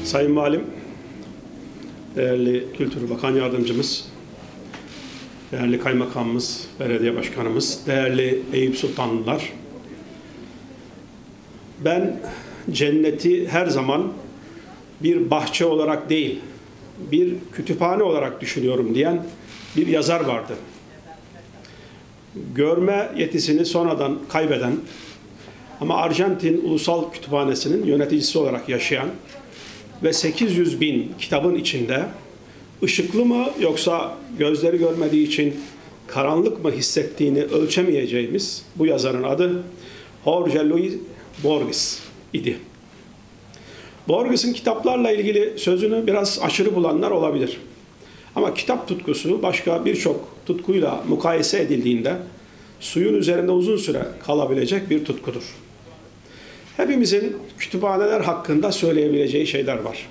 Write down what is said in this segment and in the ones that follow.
Sayın Valim, değerli Kültür Bakan Yardımcımız, değerli Kaymakamımız, Belediye Başkanımız, değerli Eyüp Sultanlılar, ben cenneti her zaman bir bahçe olarak değil, bir kütüphane olarak düşünüyorum diyen bir yazar vardı. Görme yetisini sonradan kaybeden ama Arjantin Ulusal Kütüphanesi'nin yöneticisi olarak yaşayan ve 800 bin kitabın içinde ışıklı mı yoksa gözleri görmediği için karanlık mı hissettiğini ölçemeyeceğimiz bu yazarın adı Jorge Luis Borges idi. Borges'in kitaplarla ilgili sözünü biraz aşırı bulanlar olabilir. Ama kitap tutkusu başka birçok tutkuyla mukayese edildiğinde suyun üzerinde uzun süre kalabilecek bir tutkudur. Hepimizin kütüphaneler hakkında söyleyebileceği şeyler var.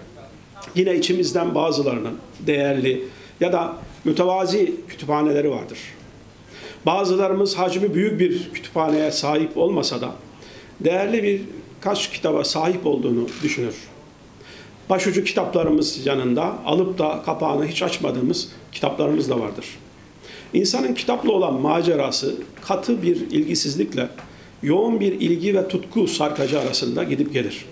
Yine içimizden bazılarının değerli ya da mütevazi kütüphaneleri vardır. Bazılarımız hacmi büyük bir kütüphaneye sahip olmasa da değerli birkaç kitaba sahip olduğunu düşünür. Başucu kitaplarımız yanında alıp da kapağını hiç açmadığımız kitaplarımız da vardır. İnsanın kitapla olan macerası katı bir ilgisizlikle yoğun bir ilgi ve tutku sarkacı arasında gidip gelir.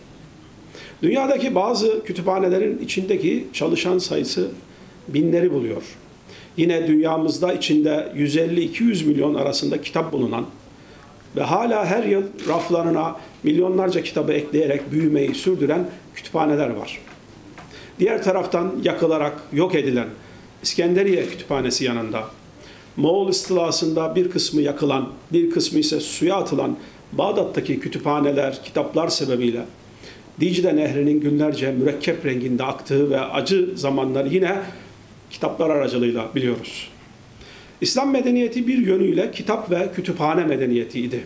Dünyadaki bazı kütüphanelerin içindeki çalışan sayısı binleri buluyor. Yine dünyamızda içinde 150-200 milyon arasında kitap bulunan ve hala her yıl raflarına milyonlarca kitabı ekleyerek büyümeyi sürdüren kütüphaneler var. Diğer taraftan yakılarak yok edilen İskenderiye Kütüphanesi yanında, Moğol istilasında bir kısmı yakılan, bir kısmı ise suya atılan Bağdat'taki kütüphaneler, kitaplar sebebiyle Dicle Nehri'nin günlerce mürekkep renginde aktığı ve acı zamanları yine kitaplar aracılığıyla biliyoruz. İslam medeniyeti bir yönüyle kitap ve kütüphane medeniyetiydi.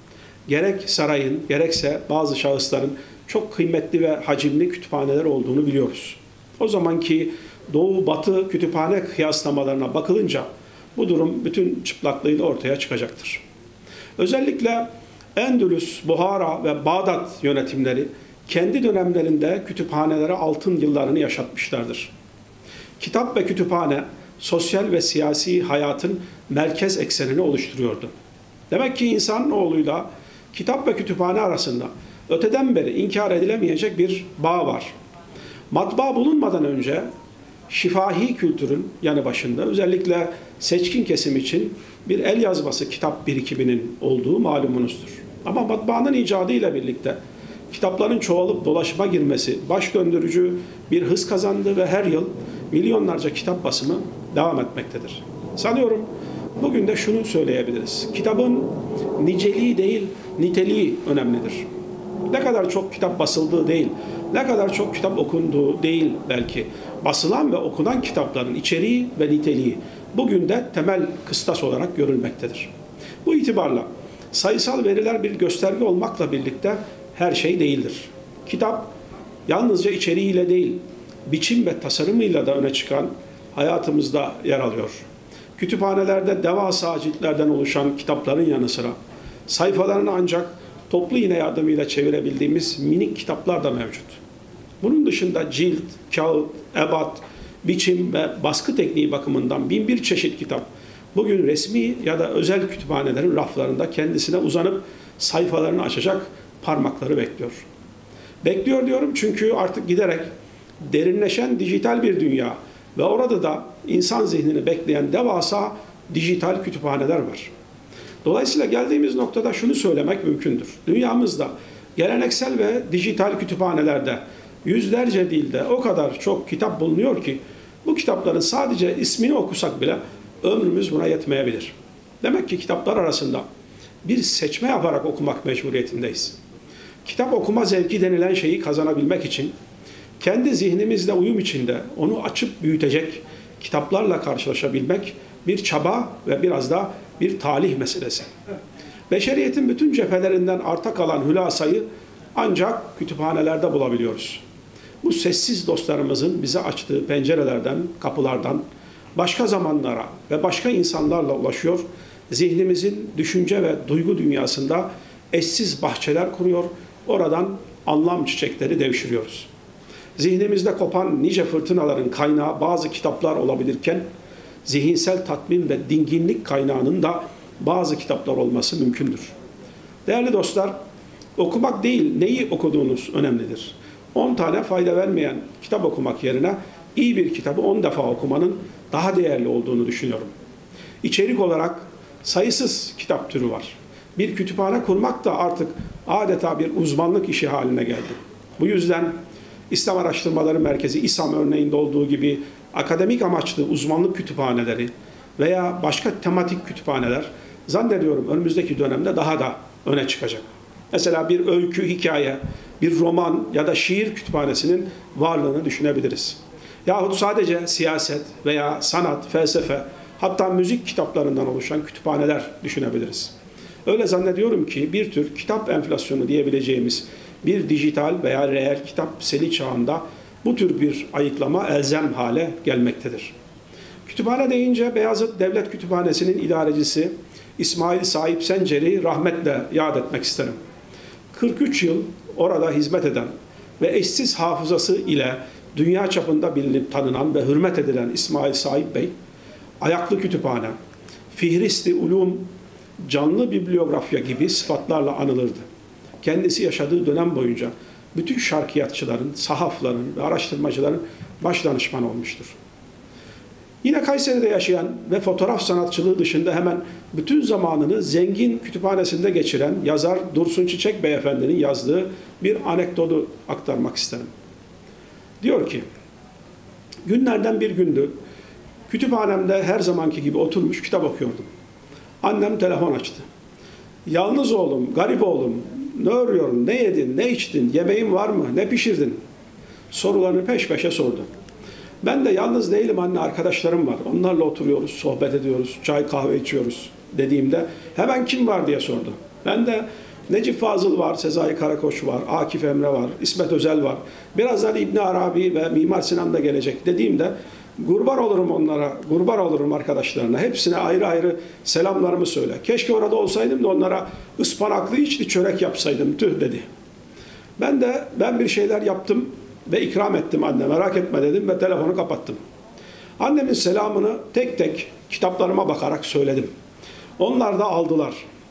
Gerek sarayın, gerekse bazı şahısların çok kıymetli ve hacimli kütüphaneler olduğunu biliyoruz. O zamanki Doğu-Batı kütüphane kıyaslamalarına bakılınca bu durum bütün çıplaklığıyla ortaya çıkacaktır. Özellikle Endülüs, Buhara ve Bağdat yönetimleri kendi dönemlerinde kütüphanelere altın yıllarını yaşatmışlardır. Kitap ve kütüphane sosyal ve siyasi hayatın merkez eksenini oluşturuyordu. Demek ki insanoğluyla kitap ve kütüphane arasında öteden beri inkar edilemeyecek bir bağ var. Matbaa bulunmadan önce şifahi kültürün yanı başında özellikle seçkin kesim için bir el yazması kitap birikiminin olduğu malumunuzdur. Ama matbaanın icadıyla birlikte kitapların çoğalıp dolaşıma girmesi baş döndürücü bir hız kazandı ve her yıl milyonlarca kitap basımı devam etmektedir. Sanıyorum bugün de şunu söyleyebiliriz. Kitabın niceliği değil, niteliği önemlidir. Ne kadar çok kitap basıldığı değil, ne kadar çok kitap okunduğu değil belki. Basılan ve okunan kitapların içeriği ve niteliği bugün de temel kıstas olarak görülmektedir. Bu itibarla sayısal veriler bir gösterge olmakla birlikte her şey değildir. Kitap yalnızca içeriğiyle değil, biçim ve tasarımıyla da öne çıkan hayatımızda yer alıyor. Kütüphanelerde devasa ciltlerden oluşan kitapların yanı sıra sayfalarını ancak toplu iğne yardımıyla çevirebildiğimiz minik kitaplar da mevcut. Bunun dışında cilt, kağıt, ebat, biçim ve baskı tekniği bakımından bin bir çeşit kitap bugün resmi ya da özel kütüphanelerin raflarında kendisine uzanıp sayfalarını açacak parmakları bekliyor. Bekliyor diyorum çünkü artık giderek derinleşen dijital bir dünya ve orada da insan zihnini bekleyen devasa dijital kütüphaneler var. Dolayısıyla geldiğimiz noktada şunu söylemek mümkündür. Dünyamızda geleneksel ve dijital kütüphanelerde yüzlerce dilde o kadar çok kitap bulunuyor ki bu kitapların sadece ismini okusak bile ömrümüz buna yetmeyebilir. Demek ki kitaplar arasında bir seçme yaparak okumak mecburiyetindeyiz. Kitap okuma zevki denilen şeyi kazanabilmek için kendi zihnimizle uyum içinde onu açıp büyütecek kitaplarla karşılaşabilmek bir çaba ve biraz da bir talih meselesi. Beşeriyetin bütün cephelerinden arta kalan hülasayı ancak kütüphanelerde bulabiliyoruz. Bu sessiz dostlarımızın bize açtığı pencerelerden, kapılardan başka zamanlara ve başka insanlarla ulaşıyor, zihnimizin düşünce ve duygu dünyasında eşsiz bahçeler kuruyor, oradan anlam çiçekleri devşiriyoruz. Zihnimizde kopan nice fırtınaların kaynağı bazı kitaplar olabilirken, zihinsel tatmin ve dinginlik kaynağının da bazı kitaplar olması mümkündür. Değerli dostlar, okumak değil, neyi okuduğunuz önemlidir. 10 tane fayda vermeyen kitap okumak yerine iyi bir kitabı 10 defa okumanın daha değerli olduğunu düşünüyorum. İçerik olarak sayısız kitap türü var. Bir kütüphane kurmak da artık adeta bir uzmanlık işi haline geldi. Bu yüzden İslam Araştırmaları Merkezi, İSAM örneğinde olduğu gibi akademik amaçlı uzmanlık kütüphaneleri veya başka tematik kütüphaneler zannediyorum önümüzdeki dönemde daha da öne çıkacak. Mesela bir öykü, hikaye, bir roman ya da şiir kütüphanesinin varlığını düşünebiliriz. Yahut sadece siyaset veya sanat, felsefe, hatta müzik kitaplarından oluşan kütüphaneler düşünebiliriz. Öyle zannediyorum ki bir tür kitap enflasyonu diyebileceğimiz bir dijital veya reel kitap seli çağında bu tür bir ayıklama elzem hale gelmektedir. Kütüphane deyince Beyazıt Devlet Kütüphanesi'nin idarecisi İsmail Sahip Sencer'i rahmetle yad etmek isterim. 43 yıl orada hizmet eden ve eşsiz hafızası ile dünya çapında bilinip tanınan ve hürmet edilen İsmail Sahip Bey, ayaklı kütüphane, fihristi ulum, canlı bibliografya gibi sıfatlarla anılırdı. Kendisi yaşadığı dönem boyunca bütün şarkiyatçıların, sahafların ve araştırmacıların baş danışmanı olmuştur. Yine Kayseri'de yaşayan ve fotoğraf sanatçılığı dışında hemen bütün zamanını zengin kütüphanesinde geçiren yazar Dursun Çiçek Beyefendi'nin yazdığı bir anekdotu aktarmak isterim. Diyor ki, günlerden bir gündü, kütüphanemde her zamanki gibi oturmuş kitap okuyordum. Annem telefon açtı. Yalnız oğlum, garip oğlum, ne örüyorsun, ne yedin, ne içtin, yemeğin var mı, ne pişirdin? Sorularını peş peşe sordu. Ben de yalnız değilim anne, arkadaşlarım var. Onlarla oturuyoruz, sohbet ediyoruz, çay kahve içiyoruz dediğimde hemen kim var diye sordu. Ben de Necip Fazıl var, Sezai Karakoç var, Akif Emre var, İsmet Özel var. Birazdan İbn Arabi ve Mimar Sinan da gelecek dediğimde kurban olurum onlara, kurban olurum arkadaşlarına. Hepsine ayrı ayrı selamlarımı söyle. Keşke orada olsaydım da onlara ıspanaklı içli çörek yapsaydım tüh dedi. Ben bir şeyler yaptım ve ikram ettim anne, merak etme dedim ve telefonu kapattım. Annemin selamını tek tek kitaplarıma bakarak söyledim. Onlar da aldılar.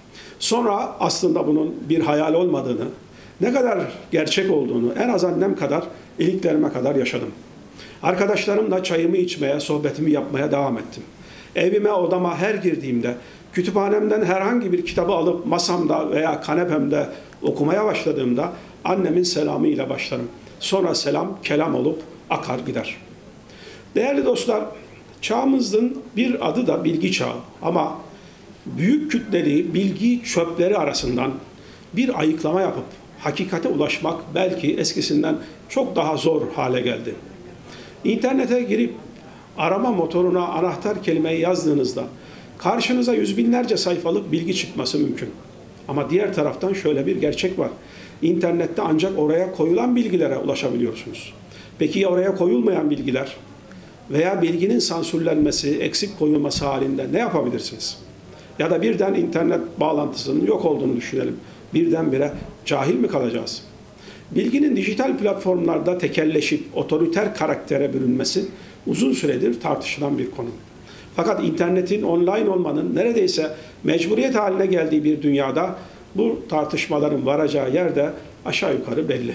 Sonra aslında bunun bir hayal olmadığını, ne kadar gerçek olduğunu en az annem kadar, iliklerime kadar yaşadım. Arkadaşlarımla çayımı içmeye, sohbetimi yapmaya devam ettim. Evime, odama her girdiğimde kütüphanemden herhangi bir kitabı alıp masamda veya kanepemde okumaya başladığımda annemin selamıyla başlarım. Sonra selam kelam olup akar gider. Değerli dostlar, çağımızın bir adı da bilgi çağı ama büyük kütleli bilgi çöpleri arasından bir ayıklama yapıp hakikate ulaşmak belki eskisinden çok daha zor hale geldi. İnternete girip arama motoruna anahtar kelimeyi yazdığınızda karşınıza yüz binlerce sayfalık bilgi çıkması mümkün. Ama diğer taraftan şöyle bir gerçek var. İnternette ancak oraya koyulan bilgilere ulaşabiliyorsunuz. Peki ya oraya koyulmayan bilgiler veya bilginin sansürlenmesi, eksik koyulması halinde ne yapabilirsiniz? Ya da birden internet bağlantısının yok olduğunu düşünelim. Birdenbire cahil mi kalacağız? Bilginin dijital platformlarda tekelleşip otoriter karaktere bürünmesi uzun süredir tartışılan bir konu. Fakat internetin online olmanın neredeyse mecburiyet haline geldiği bir dünyada bu tartışmaların varacağı yer de aşağı yukarı belli.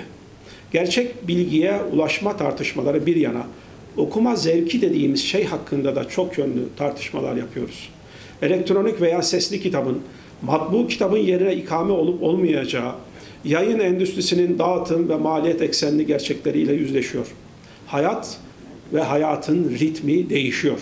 Gerçek bilgiye ulaşma tartışmaları bir yana, okuma zevki dediğimiz şey hakkında da çok yönlü tartışmalar yapıyoruz. Elektronik veya sesli kitabın, matbu kitabın yerine ikame olup olmayacağı, yayın endüstrisinin dağıtım ve maliyet eksenli gerçekleriyle yüzleşiyor. Hayat ve hayatın ritmi değişiyor.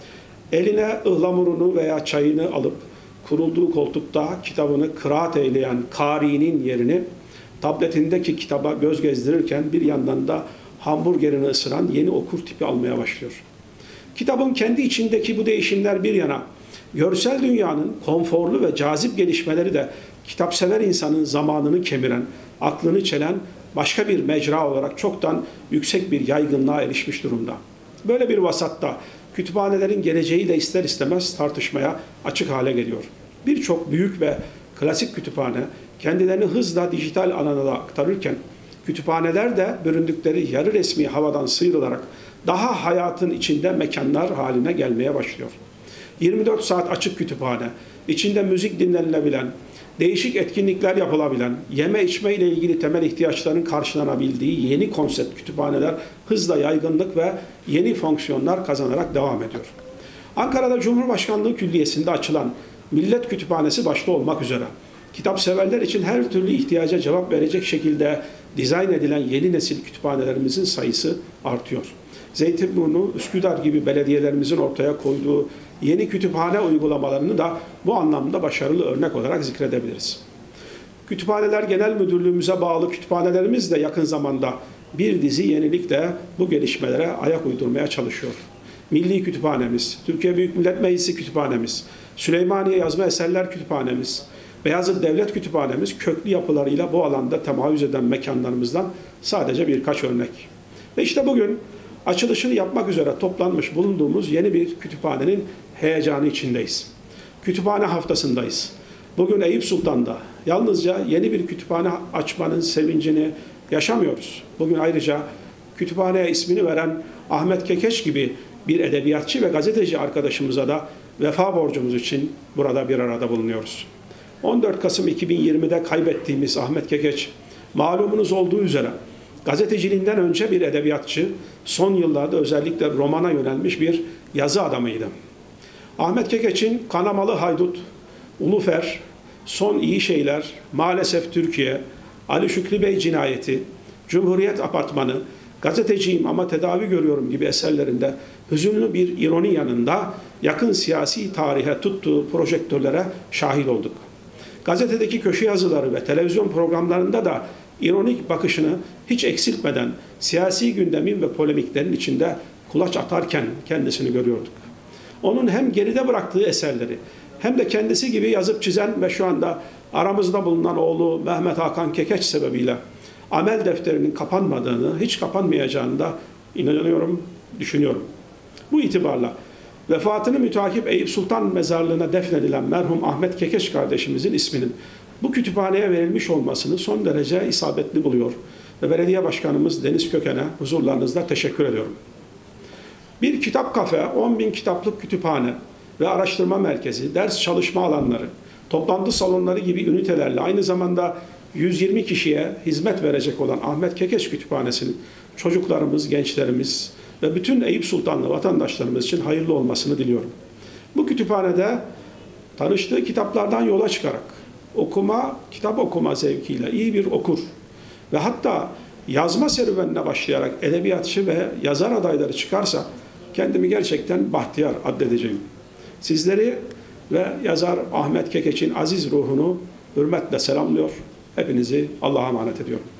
Eline ıhlamurunu veya çayını alıp kurulduğu koltukta kitabını kıraat eyleyen kari'nin yerini tabletindeki kitaba göz gezdirirken bir yandan da hamburgerini ısıran yeni okur tipi almaya başlıyor. Kitabın kendi içindeki bu değişimler bir yana, görsel dünyanın konforlu ve cazip gelişmeleri de kitapsever insanın zamanını kemiren, aklını çelen başka bir mecra olarak çoktan yüksek bir yaygınlığa erişmiş durumda. Böyle bir vasatta kütüphanelerin geleceği de ister istemez tartışmaya açık hale geliyor. Birçok büyük ve klasik kütüphane kendilerini hızla dijital alana aktarırken Kütüphaneler de büründükleri yarı resmi havadan sıyrılarak daha hayatın içinde mekanlar haline gelmeye başlıyor. 24 saat açık kütüphane, içinde müzik dinlenilebilen, değişik etkinlikler yapılabilen, yeme içme ile ilgili temel ihtiyaçların karşılanabildiği yeni konsept kütüphaneler hızla yaygınlık ve yeni fonksiyonlar kazanarak devam ediyor. Ankara'da Cumhurbaşkanlığı Külliyesi'nde açılan Millet Kütüphanesi başta olmak üzere kitap severler için her türlü ihtiyaca cevap verecek şekilde dizayn edilen yeni nesil kütüphanelerimizin sayısı artıyor. Zeytinburnu, Üsküdar gibi belediyelerimizin ortaya koyduğu yeni kütüphane uygulamalarını da bu anlamda başarılı örnek olarak zikredebiliriz. Kütüphaneler Genel Müdürlüğümüze bağlı kütüphanelerimiz de yakın zamanda bir dizi yenilikle bu gelişmelere ayak uydurmaya çalışıyor. Milli Kütüphanemiz, Türkiye Büyük Millet Meclisi Kütüphanemiz, Süleymaniye Yazma Eserler Kütüphanemiz, Beyazıt Devlet Kütüphanemiz köklü yapılarıyla bu alanda temayüz eden mekanlarımızdan sadece birkaç örnek. Ve işte bugün açılışını yapmak üzere toplanmış bulunduğumuz yeni bir kütüphanenin heyecanı içindeyiz. Kütüphane haftasındayız. Bugün Eyüp Sultan'da yalnızca yeni bir kütüphane açmanın sevincini yaşamıyoruz. Bugün ayrıca kütüphaneye ismini veren Ahmet Kekeç gibi bir edebiyatçı ve gazeteci arkadaşımıza da vefa borcumuz için burada bir arada bulunuyoruz. 14 Kasım 2020'de kaybettiğimiz Ahmet Kekeç, malumunuz olduğu üzere gazeteciliğinden önce bir edebiyatçı, son yıllarda özellikle romana yönelmiş bir yazı adamıydı. Ahmet Kekeç'in Kanamalı Haydut, Ulufer, Son İyi Şeyler, Maalesef Türkiye, Ali Şükrü Bey Cinayeti, Cumhuriyet Apartmanı, Gazeteciyim ama tedavi görüyorum gibi eserlerinde hüzünlü bir ironi yanında yakın siyasi tarihe tuttuğu projektörlere şahit olduk. Gazetedeki köşe yazıları ve televizyon programlarında da ironik bakışını hiç eksiltmeden siyasi gündemin ve polemiklerin içinde kulaç atarken kendisini görüyorduk. Onun hem geride bıraktığı eserleri hem de kendisi gibi yazıp çizen ve şu anda aramızda bulunan oğlu Mehmet Hakan Kekeç sebebiyle amel defterinin kapanmadığını, hiç kapanmayacağını da inanıyorum, düşünüyorum. Bu itibarla vefatını mütakip Eyüp Sultan Mezarlığı'na defnedilen merhum Ahmet Kekeç kardeşimizin isminin bu kütüphaneye verilmiş olmasını son derece isabetli buluyor ve belediye başkanımız Deniz Köken'e huzurlarınızda teşekkür ediyorum. Bir kitap kafe, 10.000 kitaplık kütüphane ve araştırma merkezi, ders çalışma alanları, toplantı salonları gibi ünitelerle aynı zamanda 120 kişiye hizmet verecek olan Ahmet Kekeç Kütüphanesi'nin çocuklarımız, gençlerimiz ve bütün Eyüp Sultanlı vatandaşlarımız için hayırlı olmasını diliyorum. Bu kütüphanede tanıştığı kitaplardan yola çıkarak kitap okuma zevkiyle iyi bir okur ve hatta yazma serüvenine başlayarak edebiyatçı ve yazar adayları çıkarsa kendimi gerçekten bahtiyar addedeceğim. Sizleri ve yazar Ahmet Kekeç'in aziz ruhunu hürmetle selamlıyor. Hepinizi Allah'a emanet ediyorum.